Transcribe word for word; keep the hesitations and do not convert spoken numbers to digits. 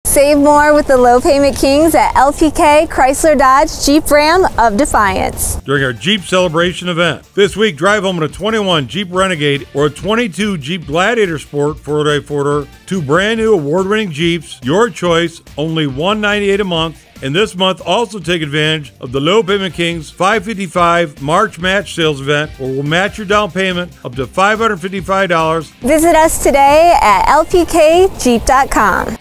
Save more with the low payment kings at L P K Chrysler Dodge Jeep Ram of Defiance. During our Jeep Celebration event. This week, drive home in a twenty-one Jeep Renegade or a twenty-two Jeep Gladiator Sport four-day four-door. Two brand new award-winning Jeeps. Your choice, only one hundred ninety-eight dollars a month. And this month, also take advantage of the Low Payment Kings five fifty-five March Match Sales event, where we'll match your down payment up to five hundred fifty-five dollars. Visit us today at L P K Jeep dot com.